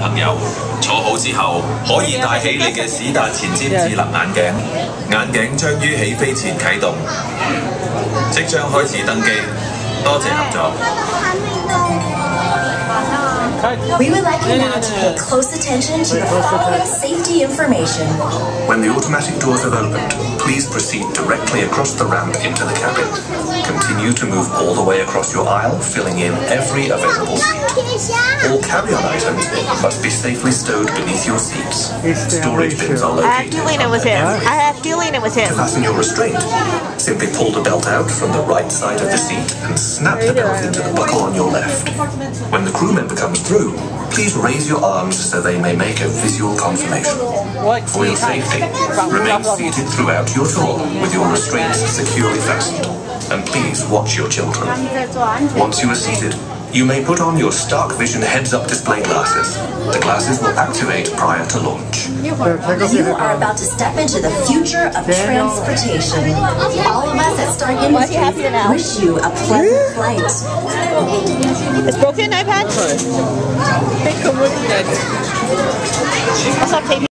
朋友，坐好之後可以戴起你嘅史達前瞻智能眼鏡，眼鏡將於起飛前啟動，即將開始登機。多謝合作。 We would like you now to pay close attention to the following safety information. When the automatic doors have opened, please proceed directly across the ramp into the cabin. Continue to move all the way across your aisle, filling in every available seat. All carry-on items must be safely stowed beneath your seats. Storage bins are located. I had a feeling it was him. I had a feeling it was him. To fasten your restraint, simply pull the belt out from the right side of the seat and snap the belt into the buckle on your left. When the crew member comes through, please raise your arms so they may make a visual confirmation. For your safety, remain seated throughout your tour with your restraints securely fastened. And please watch your children. Once you are seated, you may put on your Stark Vision heads-up display glasses. The glasses will activate prior to launch. You are about to step into the future of transportation. All of us at Stark Industries wish you a pleasant flight. It's broken, iPad? I'll stop taping.